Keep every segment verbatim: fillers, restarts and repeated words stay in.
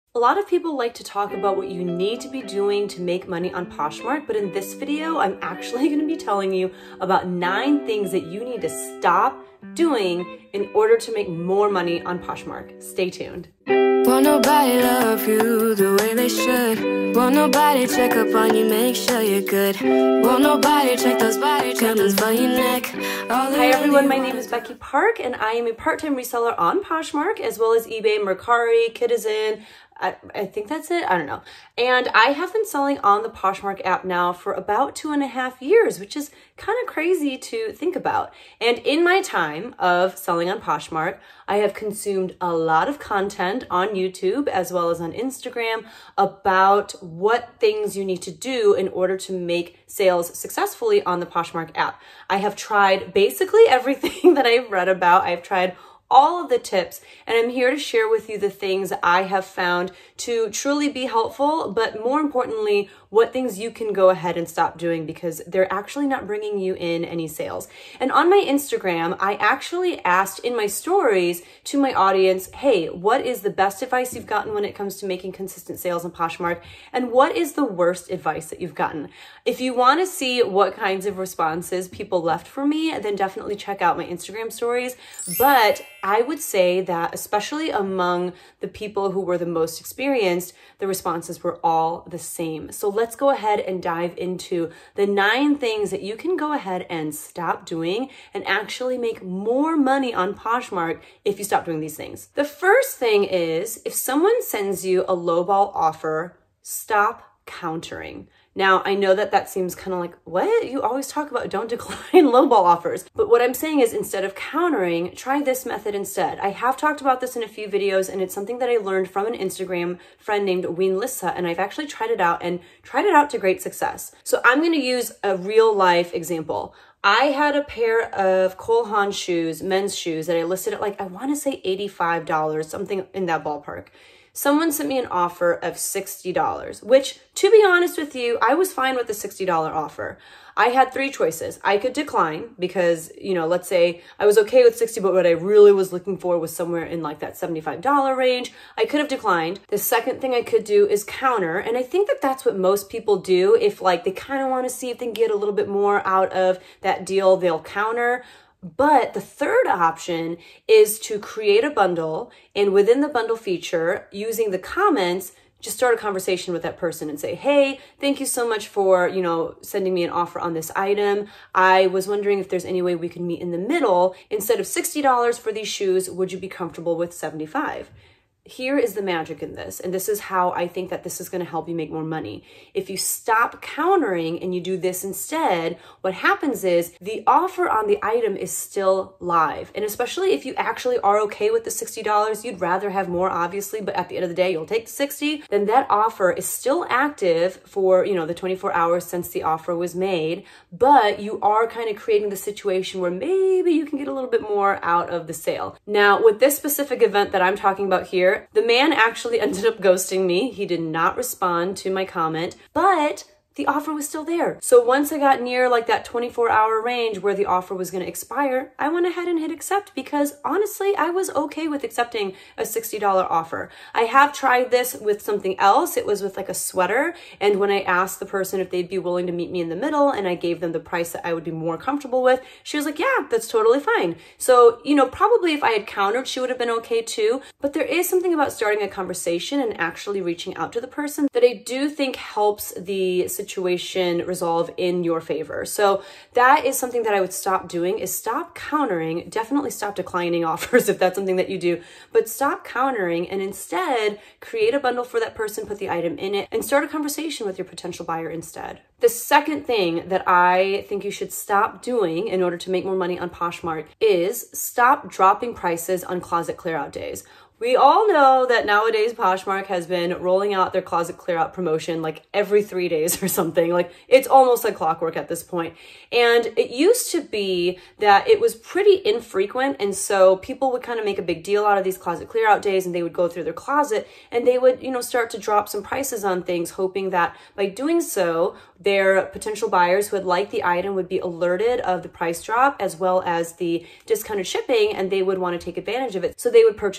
A lot of people like to talk about what you need to be doing to make money on Poshmark, but in this video, I'm actually going to be telling you about nine things that you need to stop doing in order to make more money on Poshmark. Stay tuned. Won't nobody love you the way they should. Won't nobody check up on you, make sure you're good. Won't nobody check those body tremors for your neck. Hi everyone, my name is Becky Park and I am a part-time reseller on Poshmark as well as eBay, Mercari, Citizen. I, I think that's it. I don't know. And I have been selling on the Poshmark app now for about two and a half years, which is kind of crazy to think about. And in my time of selling on Poshmark, I have consumed a lot of content on YouTube as well as on Instagram about what things you need to do in order to make sales successfully on the Poshmark app. I have tried basically everything that I've read about. I've tried all of the tips, and I'm here to share with you the things I have found to truly be helpful, but more importantly, what things you can go ahead and stop doing because they're actually not bringing you in any sales. And on my Instagram, I actually asked in my stories to my audience, hey, what is the best advice you've gotten when it comes to making consistent sales on Poshmark? And what is the worst advice that you've gotten? If you want to see what kinds of responses people left for me, then definitely check out my Instagram stories. But I would say that especially among the people who were the most experienced, the responses were all the same. So let's go ahead and dive into the nine things that you can go ahead and stop doing and actually make more money on Poshmark if you stop doing these things. The first thing is if someone sends you a lowball offer, stop countering. Now, I know that that seems kind of like, what? You always talk about don't decline lowball offers. But what I'm saying is instead of countering, try this method instead. I have talked about this in a few videos, and it's something that I learned from an Instagram friend named Ween Lissa, and I've actually tried it out and tried it out to great success. So I'm going to use a real life example. I had a pair of Cole Haan shoes, men's shoes, that I listed at like, I want to say eighty-five dollars, something in that ballpark. Someone sent me an offer of sixty dollars, which, to be honest with you, I was fine with the sixty dollar offer. I had three choices. I could decline because, you know, let's say I was okay with sixty, but what I really was looking for was somewhere in like that seventy-five dollar range. I could have declined. The second thing I could do is counter. And I think that that's what most people do. If like they kind of want to see if they can get a little bit more out of that deal, they'll counter. But the third option is to create a bundle, and within the bundle feature, using the comments, just start a conversation with that person and say, hey, thank you so much for, you know, sending me an offer on this item. I was wondering if there's any way we can meet in the middle. Instead of sixty dollars for these shoes, would you be comfortable with seventy-five dollars? Here is the magic in this, and this is how I think that this is going to help you make more money. If you stop countering and you do this instead, what happens is the offer on the item is still live. And especially if you actually are okay with the sixty dollars, you'd rather have more obviously, but at the end of the day, you'll take the sixty, then that offer is still active for, you know, the twenty-four hours since the offer was made, but you are kind of creating the situation where maybe you can get a little bit more out of the sale. Now, with this specific event that I'm talking about here, the man actually ended up ghosting me. He did not respond to my comment, but the offer was still there. So once I got near like that twenty-four hour range where the offer was going to expire, I went ahead and hit accept because honestly, I was okay with accepting a sixty dollar offer. I have tried this with something else. It was with like a sweater. And when I asked the person if they'd be willing to meet me in the middle and I gave them the price that I would be more comfortable with, she was like, yeah, that's totally fine. So, you know, probably if I had countered, she would have been okay too. But there is something about starting a conversation and actually reaching out to the person that I do think helps the situation resolve in your favor. So that is something that I would stop doing is stop countering, definitely stop declining offers if that's something that you do, but stop countering and instead create a bundle for that person, put the item in it, and start a conversation with your potential buyer instead. The second thing that I think you should stop doing in order to make more money on Poshmark is stop dropping prices on closet clear out days. We all know that nowadays Poshmark has been rolling out their closet clear out promotion like every three days or something. Like it's almost like clockwork at this point. And it used to be that it was pretty infrequent. And so people would kind of make a big deal out of these closet clear out days and they would go through their closet and they would, you know, start to drop some prices on things, hoping that by doing so, their potential buyers who had liked the item would be alerted of the price drop as well as the discounted shipping, and they would want to take advantage of it. So they would purchase the item.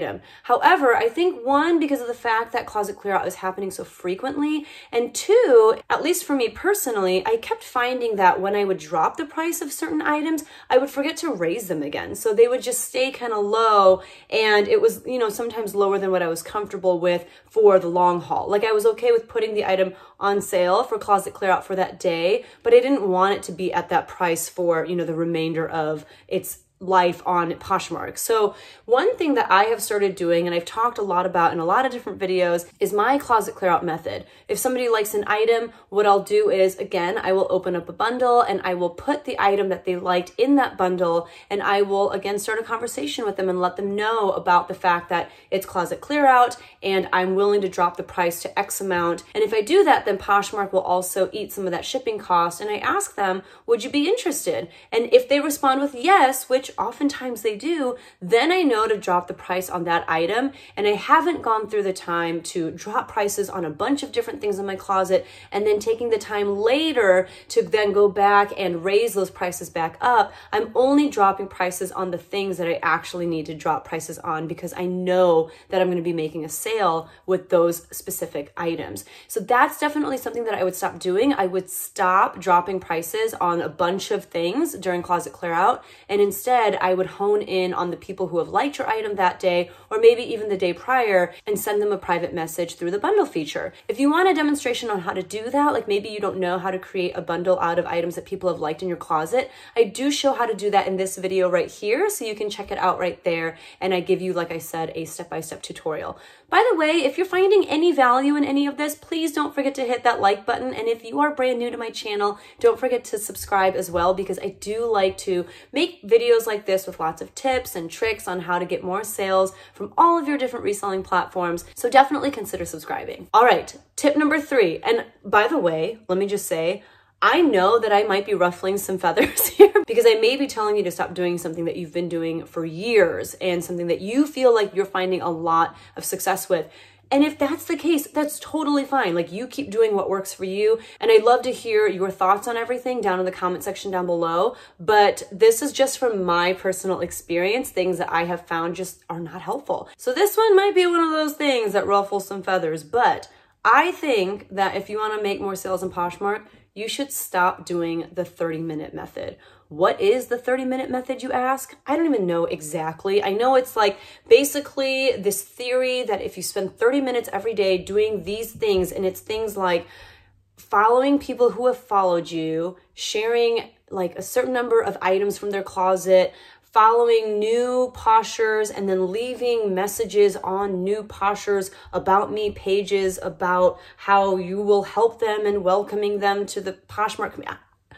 item. However, I think one, because of the fact that closet clear out is happening so frequently, and two, at least for me personally, I kept finding that when I would drop the price of certain items, I would forget to raise them again. So they would just stay kind of low, and it was, you know, sometimes lower than what I was comfortable with for the long haul. Like I was okay with putting the item on sale for closet clear out for that day, but I didn't want it to be at that price for, you know, the remainder of its life on Poshmark. So one thing that I have started doing, and I've talked a lot about in a lot of different videos, is my closet clear out method. If somebody likes an item, what I'll do is, again, I will open up a bundle and I will put the item that they liked in that bundle, and I will, again, start a conversation with them and let them know about the fact that it's closet clear out and I'm willing to drop the price to X amount. And if I do that, then Poshmark will also eat some of that shipping cost. And I ask them, would you be interested? And if they respond with yes, which oftentimes they do, then I know to drop the price on that item. And I haven't gone through the time to drop prices on a bunch of different things in my closet and then taking the time later to then go back and raise those prices back up. I'm only dropping prices on the things that I actually need to drop prices on because I know that I'm going to be making a sale with those specific items. So that's definitely something that I would stop doing. I would stop dropping prices on a bunch of things during closet clear out, and instead I would hone in on the people who have liked your item that day, or maybe even the day prior, and send them a private message through the bundle feature. If you want a demonstration on how to do that, like maybe you don't know how to create a bundle out of items that people have liked in your closet, I do show how to do that in this video right here, so you can check it out right there, and I give you, like I said, a step-by-step tutorial. By the way, if you're finding any value in any of this, please don't forget to hit that like button, and if you are brand new to my channel, don't forget to subscribe as well, because I do like to make videos like this with lots of tips and tricks on how to get more sales from all of your different reselling platforms. So definitely consider subscribing. All right, tip number three. And by the way, let me just say, I know that I might be ruffling some feathers here because I may be telling you to stop doing something that you've been doing for years and something that you feel like you're finding a lot of success with. And if that's the case, that's totally fine. Like, you keep doing what works for you. And I'd love to hear your thoughts on everything down in the comment section down below. But this is just from my personal experience, things that I have found just are not helpful. So this one might be one of those things that ruffles some feathers. But I think that if you want to make more sales in Poshmark, you should stop doing the thirty minute method. What is the thirty minute method, you ask? I don't even know exactly. I know it's like basically this theory that if you spend thirty minutes every day doing these things, and it's things like following people who have followed you, sharing like a certain number of items from their closet, following new Poshers, and then leaving messages on new Poshers about me pages about how you will help them and welcoming them to the Poshmark community.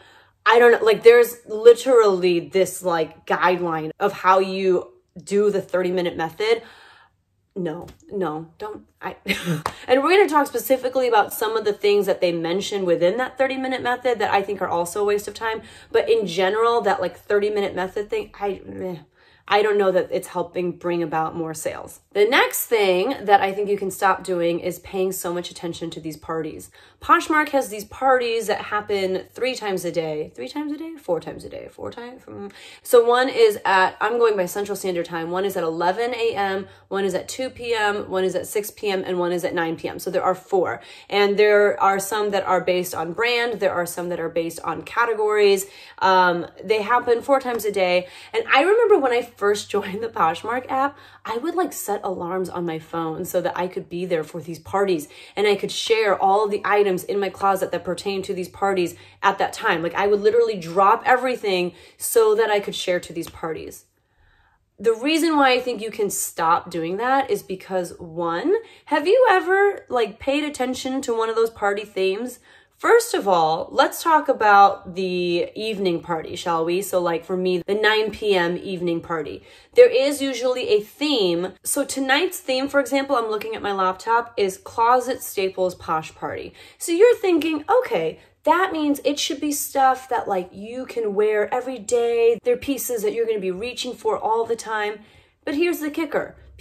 I don't know, like there's literally this like guideline of how you do the thirty minute method. No, no, don't. I and we're going to talk specifically about some of the things that they mention within that thirty minute method that I think are also a waste of time. But in general, that like thirty minute method thing, I, eh, I don't know that it's helping bring about more sales. The next thing that I think you can stop doing is paying so much attention to these parties. Poshmark has these parties that happen three times a day. Three times a day? Four times a day. Four times? So one is at, I'm going by Central Standard Time. One is at eleven a m, one is at two p m, one is at six p m, and one is at nine p m So there are four. And there are some that are based on brand. There are some that are based on categories. Um, they happen four times a day. And I remember when I first joined the Poshmark app, I would like set alarms on my phone so that I could be there for these parties, and I could share all of the items in my closet that pertain to these parties at that time. Like I would literally drop everything so that I could share to these parties. The reason why I think you can stop doing that is because, one, have you ever like paid attention to one of those party themes? First of all, let's talk about the evening party, shall we? So like for me, the nine p m evening party. There is usually a theme. So tonight's theme, for example, I'm looking at my laptop, is Closet Staples Posh Party. So you're thinking, okay, that means it should be stuff that like you can wear every day. They're pieces that you're going to be reaching for all the time. But here's the kicker.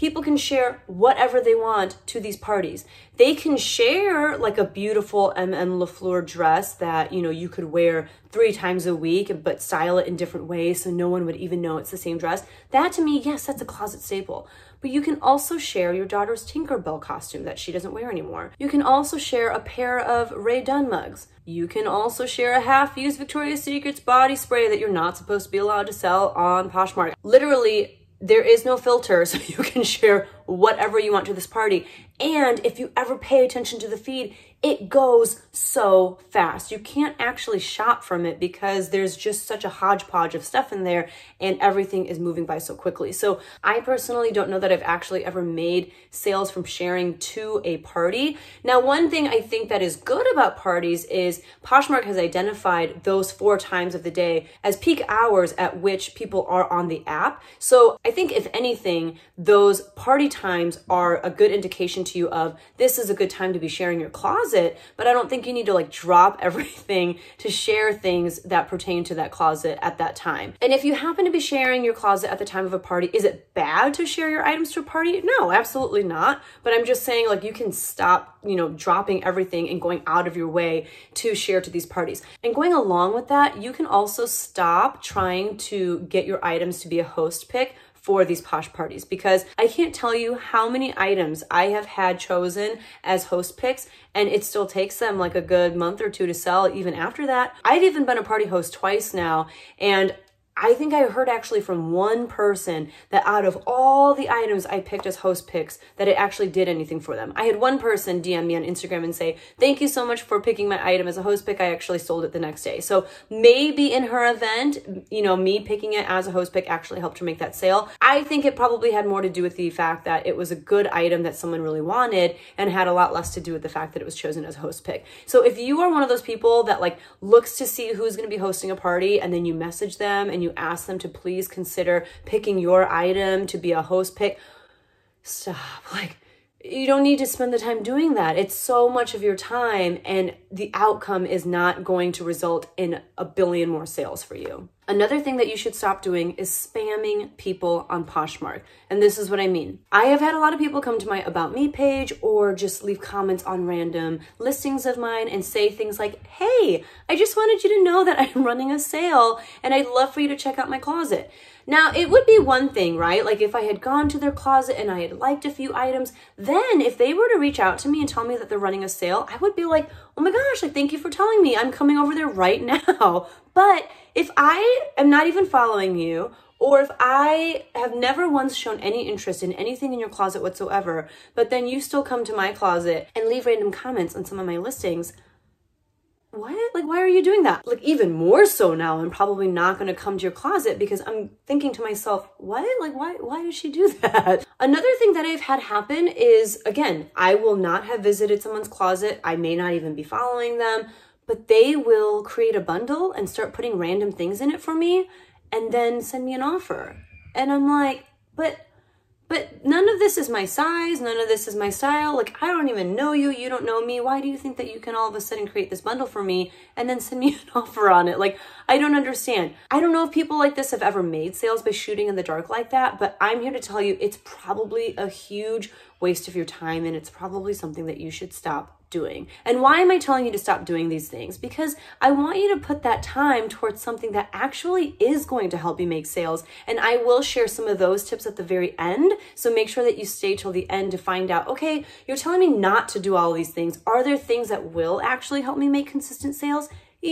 people can share whatever they want to these parties. They can share like a beautiful M M LaFleur dress that, you know, you could wear three times a week, but style it in different ways so no one would even know it's the same dress. That to me, yes, that's a closet staple. But you can also share your daughter's Tinkerbell costume that she doesn't wear anymore. You can also share a pair of Ray Dunn mugs. You can also share a half-used Victoria's Secret's body spray that you're not supposed to be allowed to sell on Poshmark. Literally, there is no filter, so you can share whatever you want to this party. And if you ever pay attention to the feed, it goes so fast. You can't actually shop from it because there's just such a hodgepodge of stuff in there and everything is moving by so quickly. So I personally don't know that I've actually ever made sales from sharing to a party. Now, one thing I think that is good about parties is Poshmark has identified those four times of the day as peak hours at which people are on the app. So I think if anything, those party times are a good indication to you of this is a good time to be sharing your closet, but I don't think you need to like drop everything to share things that pertain to that closet at that time. And if you happen to be sharing your closet at the time of a party, is it bad to share your items to a party? No, absolutely not. But I'm just saying, like, you can stop, you know, dropping everything and going out of your way to share to these parties. And going along with that, you can also stop trying to get your items to be a host pick for these Posh parties, because I can't tell you how many items I have had chosen as host picks and it still takes them like a good month or two to sell even after that. I've even been a party host twice now, and I think I heard actually from one person that out of all the items I picked as host picks, that it actually did anything for them. I had one person D M me on Instagram and say, thank you so much for picking my item as a host pick. I actually sold it the next day. So maybe in her event, you know, me picking it as a host pick actually helped her make that sale. I think it probably had more to do with the fact that it was a good item that someone really wanted and had a lot less to do with the fact that it was chosen as a host pick. So if you are one of those people that like looks to see who's going to be hosting a party and then you message them and you ask them to please consider picking your item to be a host pick, stop. Like, you don't need to spend the time doing that. It's so much of your time and the outcome is not going to result in a billion more sales for you. Another thing that you should stop doing is spamming people on Poshmark. And this is what I mean. I have had a lot of people come to my About Me page or just leave comments on random listings of mine and say things like, hey, I just wanted you to know that I'm running a sale and I'd love for you to check out my closet. Now, it would be one thing, right? Like if I had gone to their closet and I had liked a few items, then if they were to reach out to me and tell me that they're running a sale, I would be like, oh my gosh, like, thank you for telling me. I'm coming over there right now. But if I am not even following you, or if I have never once shown any interest in anything in your closet whatsoever, but then you still come to my closet and leave random comments on some of my listings, what? Like, why are you doing that? Like, even more so now, I'm probably not going to come to your closet because I'm thinking to myself, what? Like, why, why does she do that? Another thing that I've had happen is, again, I will not have visited someone's closet. I may not even be following them, but they will create a bundle and start putting random things in it for me and then send me an offer. And I'm like, but But none of this is my size, none of this is my style. Like, I don't even know you, you don't know me. Why do you think that you can all of a sudden create this bundle for me and then send me an offer on it? Like, I don't understand. I don't know if people like this have ever made sales by shooting in the dark like that, but I'm here to tell you it's probably a huge waste of your time and it's probably something that you should stop doing. And why am I telling you to stop doing these things? Because I want you to put that time towards something that actually is going to help you make sales. And I will share some of those tips at the very end. So make sure that you stay till the end to find out, okay, you're telling me not to do all these things. Are there things that will actually help me make consistent sales?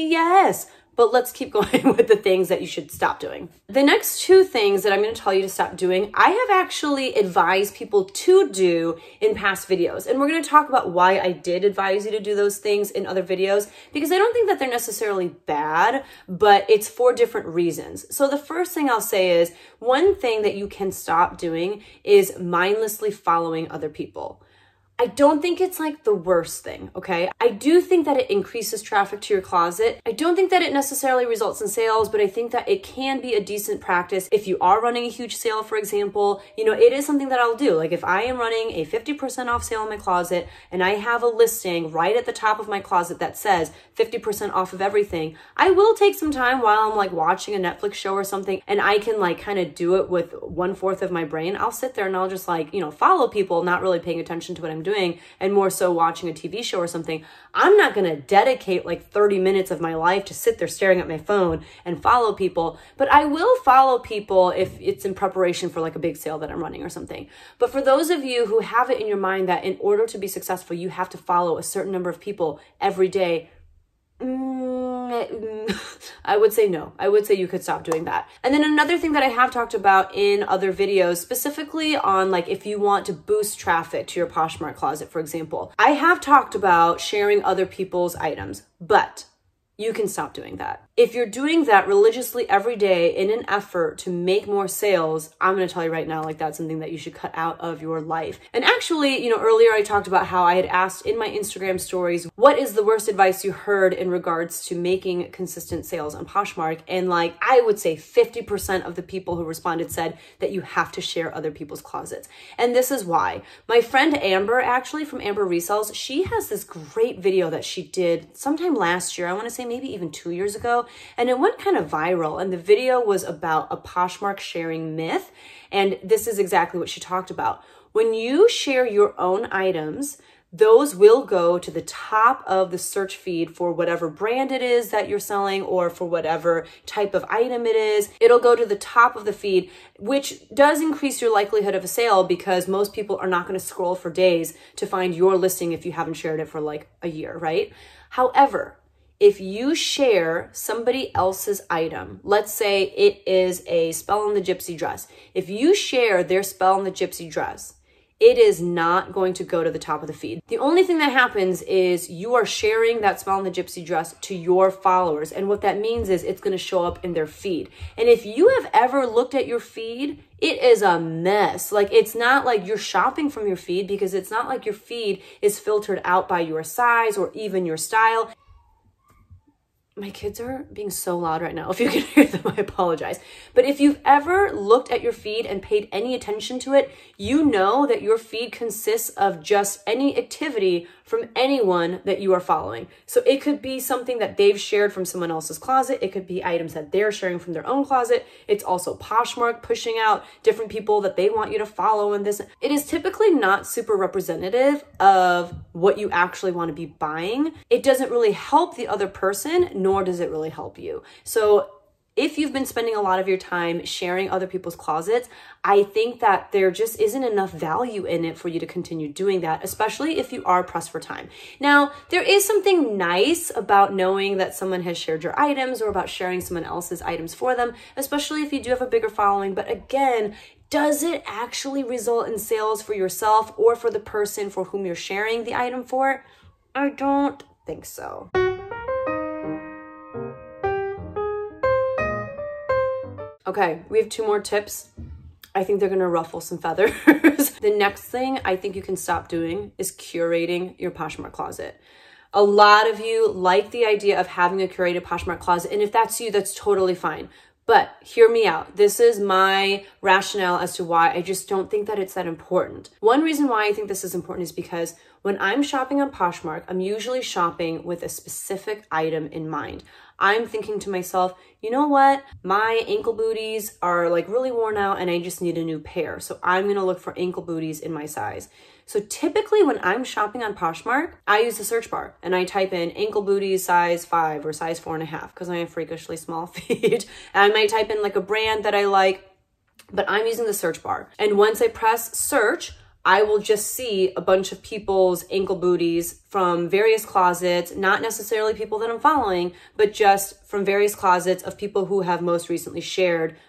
Yes. But let's keep going with the things that you should stop doing. The next two things that I'm going to tell you to stop doing, I have actually advised people to do in past videos. And we're going to talk about why I did advise you to do those things in other videos, because I don't think that they're necessarily bad, but it's for different reasons. So the first thing I'll say is, one thing that you can stop doing is mindlessly following other people. I don't think it's like the worst thing, okay? I do think that it increases traffic to your closet. I don't think that it necessarily results in sales, but I think that it can be a decent practice if you are running a huge sale, for example. You know, it is something that I'll do. Like if I am running a fifty percent off sale in my closet and I have a listing right at the top of my closet that says fifty percent off of everything, I will take some time while I'm like watching a Netflix show or something, and I can like kind of do it with one fourth of my brain. I'll sit there and I'll just like, you know, follow people, not really paying attention to what I'm doing and more so watching a T V show or something. I'm not going to dedicate like thirty minutes of my life to sit there staring at my phone and follow people, but I will follow people if it's in preparation for like a big sale that I'm running or something. But for those of you who have it in your mind that in order to be successful, you have to follow a certain number of people every day, I would say no. I would say you could stop doing that. And then another thing that I have talked about in other videos, specifically on like if you want to boost traffic to your Poshmark closet, for example, I have talked about sharing other people's items, but you can stop doing that. If you're doing that religiously every day in an effort to make more sales, I'm gonna tell you right now, like that's something that you should cut out of your life. And actually, you know, earlier I talked about how I had asked in my Instagram stories, what is the worst advice you heard in regards to making consistent sales on Poshmark? And like, I would say fifty percent of the people who responded said that you have to share other people's closets. And this is why. My friend Amber, actually from Amber Resells, she has this great video that she did sometime last year. I wanna say maybe even two years ago. And it went kind of viral. And the video was about a Poshmark sharing myth. And this is exactly what she talked about. When you share your own items, those will go to the top of the search feed for whatever brand it is that you're selling or for whatever type of item it is. It'll go to the top of the feed, which does increase your likelihood of a sale because most people are not going to scroll for days to find your listing if you haven't shared it for like a year, right? However, if you share somebody else's item, let's say it is a Spell on the Gypsy dress. If you share their Spell on the Gypsy dress, it is not going to go to the top of the feed. The only thing that happens is you are sharing that Spell on the Gypsy dress to your followers. And what that means is it's going to show up in their feed. And if you have ever looked at your feed, it is a mess. Like it's not like you're shopping from your feed because it's not like your feed is filtered out by your size or even your style. My kids are being so loud right now. If you can hear them, I apologize. But if you've ever looked at your feed and paid any attention to it, you know that your feed consists of just any activity from anyone that you are following. So it could be something that they've shared from someone else's closet. It could be items that they're sharing from their own closet. It's also Poshmark pushing out different people that they want you to follow in this. It is typically not super representative of what you actually want to be buying. It doesn't really help the other person, nor does it really help you. So if you've been spending a lot of your time sharing other people's closets, I think that there just isn't enough value in it for you to continue doing that, especially if you are pressed for time. Now, there is something nice about knowing that someone has shared your items or about sharing someone else's items for them, especially if you do have a bigger following. But again, does it actually result in sales for yourself or for the person for whom you're sharing the item for? I don't think so. Okay, we have two more tips. I think they're gonna ruffle some feathers. The next thing I think you can stop doing is curating your Poshmark closet. A lot of you like the idea of having a curated Poshmark closet, and if that's you, that's totally fine. But hear me out. This is my rationale as to why I just don't think that it's that important. One reason why I think this is important is because when I'm shopping on Poshmark, I'm usually shopping with a specific item in mind. I'm thinking to myself, you know what? My ankle booties are like really worn out and I just need a new pair. So I'm gonna look for ankle booties in my size. So typically when I'm shopping on Poshmark, I use the search bar and I type in ankle booties size five or size four and a half because I have freakishly small feet. And I might type in like a brand that I like, but I'm using the search bar. And once I press search, I will just see a bunch of people's ankle booties from various closets, not necessarily people that I'm following, but just from various closets of people who have most recently shared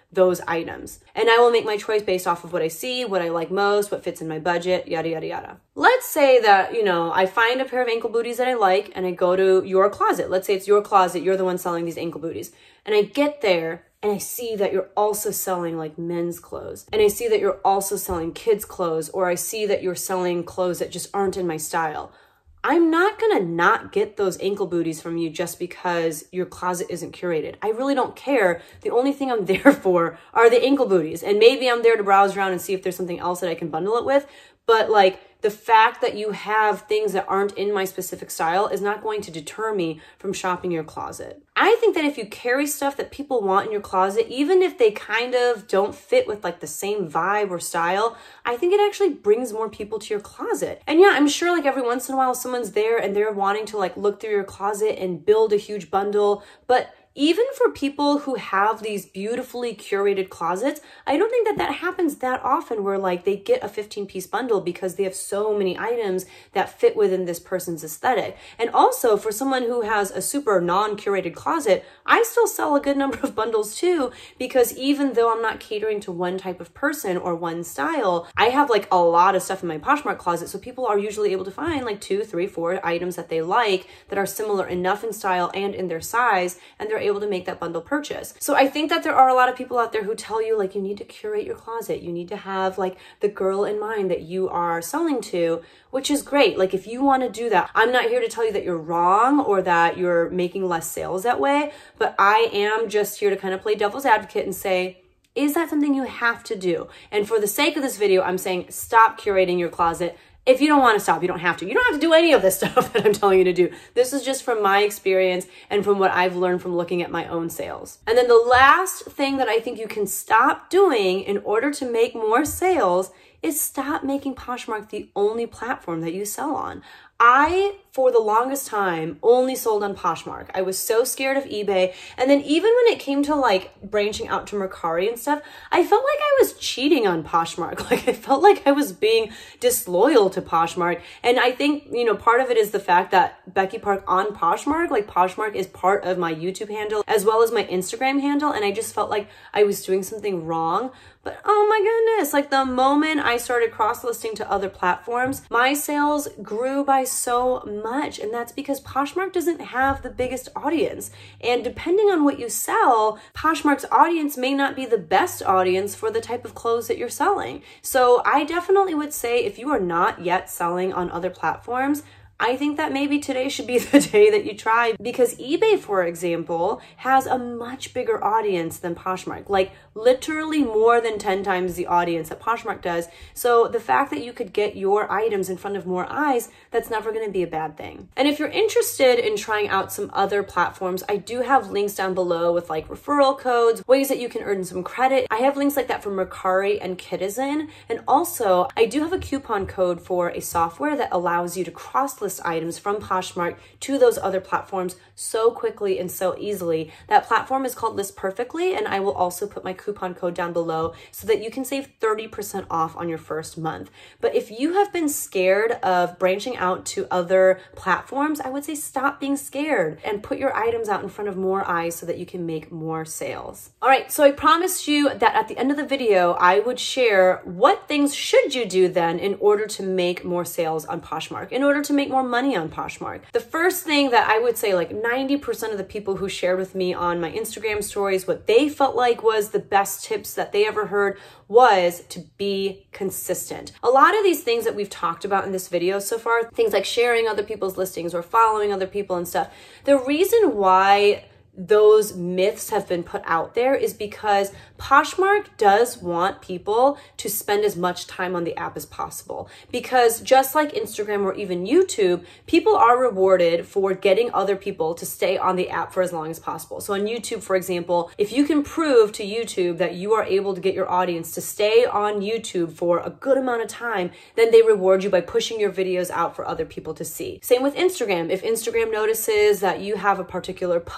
those items. And I will make my choice based off of what I see, what I like most, what fits in my budget, yada, yada, yada. Let's say that, you know, I find a pair of ankle booties that I like and I go to your closet. Let's say it's your closet. You're the one selling these ankle booties. And I get there and I see that you're also selling like men's clothes. And I see that you're also selling kids' clothes, or I see that you're selling clothes that just aren't in my style. I'm not gonna not get those ankle booties from you just because your closet isn't curated. I really don't care. The only thing I'm there for are the ankle booties. And maybe I'm there to browse around and see if there's something else that I can bundle it with. But like, the fact that you have things that aren't in my specific style is not going to deter me from shopping your closet. I think that if you carry stuff that people want in your closet, even if they kind of don't fit with like the same vibe or style, I think it actually brings more people to your closet. And yeah, I'm sure like every once in a while someone's there and they're wanting to like look through your closet and build a huge bundle, but even for people who have these beautifully curated closets, I don't think that that happens that often where like they get a fifteen piece bundle because they have so many items that fit within this person's aesthetic. And also for someone who has a super non-curated closet, I still sell a good number of bundles too, because even though I'm not catering to one type of person or one style, I have like a lot of stuff in my Poshmark closet. So people are usually able to find like two, three, four items that they like that are similar enough in style and in their size, and they're able to make that bundle purchase. So I think that there are a lot of people out there who tell you like you need to curate your closet. You need to have like the girl in mind that you are selling to, which is great. Like if you want to do that, I'm not here to tell you that you're wrong or that you're making less sales that way, but I am just here to kind of play devil's advocate and say, is that something you have to do? And for the sake of this video, I'm saying stop curating your closet. If you don't want to stop, you don't have to. You don't have to do any of this stuff that I'm telling you to do. This is just from my experience and from what I've learned from looking at my own sales. And then the last thing that I think you can stop doing in order to make more sales is stop making Poshmark the only platform that you sell on. I, for the longest time, only sold on Poshmark. I was so scared of eBay. And then even when it came to like branching out to Mercari and stuff, I felt like I was cheating on Poshmark. Like I felt like I was being disloyal to Poshmark. And I think, you know, part of it is the fact that Becky Park on Poshmark, like Poshmark is part of my YouTube handle as well as my Instagram handle. And I just felt like I was doing something wrong. But oh my goodness, like the moment I started cross-listing to other platforms, my sales grew by so much. And that's because Poshmark doesn't have the biggest audience. And depending on what you sell, Poshmark's audience may not be the best audience for the type of clothes that you're selling. So I definitely would say if you are not yet selling on other platforms, I think that maybe today should be the day that you try, because eBay, for example, has a much bigger audience than Poshmark, like literally more than ten times the audience that Poshmark does. So the fact that you could get your items in front of more eyes, that's never going to be a bad thing. And if you're interested in trying out some other platforms, I do have links down below with like referral codes, ways that you can earn some credit. I have links like that for Mercari and Citizen. And also I do have a coupon code for a software that allows you to cross-list items from Poshmark to those other platforms so quickly and so easily. That platform is called List Perfectly, and I will also put my coupon code down below so that you can save thirty percent off on your first month. But if you have been scared of branching out to other platforms, I would say stop being scared and put your items out in front of more eyes so that you can make more sales. All right, so I promised you that at the end of the video, I would share what things should you do then in order to make more sales on Poshmark, in order to make more money on Poshmark. The first thing that I would say, like ninety percent of the people who shared with me on my Instagram stories, what they felt like was the best tips that they ever heard was to be consistent. A lot of these things that we've talked about in this video so far, things like sharing other people's listings or following other people and stuff, the reason why those myths have been put out there is because Poshmark does want people to spend as much time on the app as possible. Because just like Instagram or even YouTube, people are rewarded for getting other people to stay on the app for as long as possible. So on YouTube, for example, if you can prove to YouTube that you are able to get your audience to stay on YouTube for a good amount of time, then they reward you by pushing your videos out for other people to see. Same with Instagram. If Instagram notices that you have a particular post that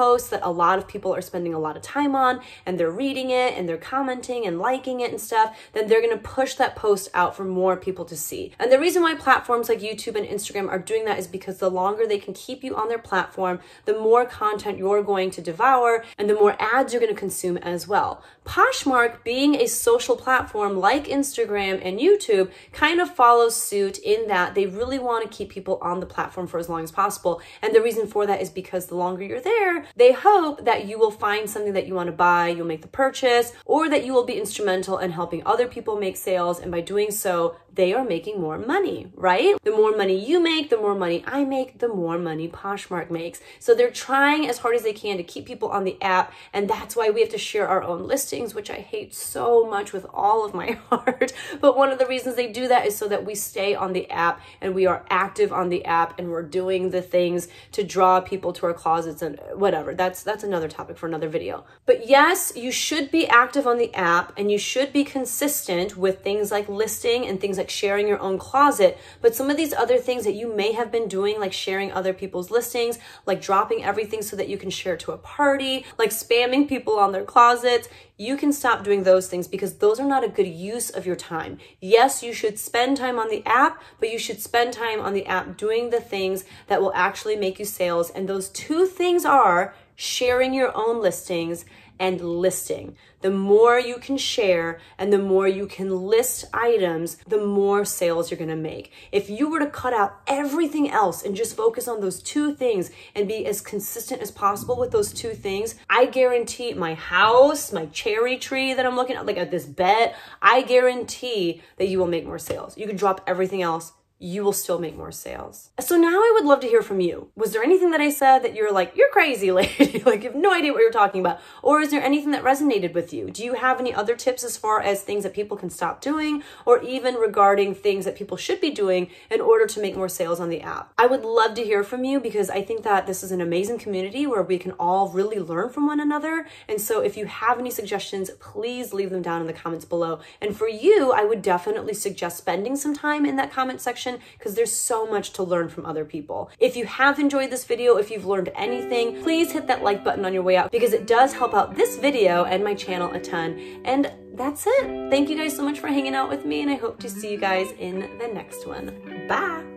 that a lot of people are spending a lot of time on and they're reading it and they're commenting and liking it and stuff, then they're going to push that post out for more people to see. And the reason why platforms like YouTube and Instagram are doing that is because the longer they can keep you on their platform, the more content you're going to devour and the more ads you're going to consume as well. Poshmark, being a social platform like Instagram and YouTube, kind of follows suit in that they really want to keep people on the platform for as long as possible. And the reason for that is because the longer you're there, they hope that you will find something that you want to buy, you'll make the purchase, or that you will be instrumental in helping other people make sales. And by doing so, they are making more money, right? The more money you make, the more money I make, the more money Poshmark makes. So they're trying as hard as they can to keep people on the app. And that's why we have to share our own listings, which I hate so much with all of my heart. But one of the reasons they do that is so that we stay on the app and we are active on the app and we're doing the things to draw people to our closets and whatever. That's, that's another topic for another video. But yes, you should be active on the app and you should be consistent with things like listing and things like sharing your own closet. But some of these other things that you may have been doing, like sharing other people's listings, like dropping everything so that you can share to a party, like spamming people on their closets, you can stop doing those things because those are not a good use of your time. Yes, you should spend time on the app, but you should spend time on the app doing the things that will actually make you sales. And those two things are sharing your own listings and listing. The more you can share and the more you can list items, the more sales you're gonna make. If you were to cut out everything else and just focus on those two things and be as consistent as possible with those two things, I guarantee my house, my cherry tree that I'm looking at, like at this bed, I guarantee that you will make more sales. You can drop everything else, you will still make more sales. So now I would love to hear from you. Was there anything that I said that you're like, you're crazy lady, like you have no idea what you're talking about? Or is there anything that resonated with you? Do you have any other tips as far as things that people can stop doing, or even regarding things that people should be doing in order to make more sales on the app? I would love to hear from you because I think that this is an amazing community where we can all really learn from one another. And so if you have any suggestions, please leave them down in the comments below. And for you, I would definitely suggest spending some time in that comment section because there's so much to learn from other people. If you have enjoyed this video, if you've learned anything, please hit that like button on your way out because it does help out this video and my channel a ton. And that's it. Thank you guys so much for hanging out with me and I hope to see you guys in the next one. Bye.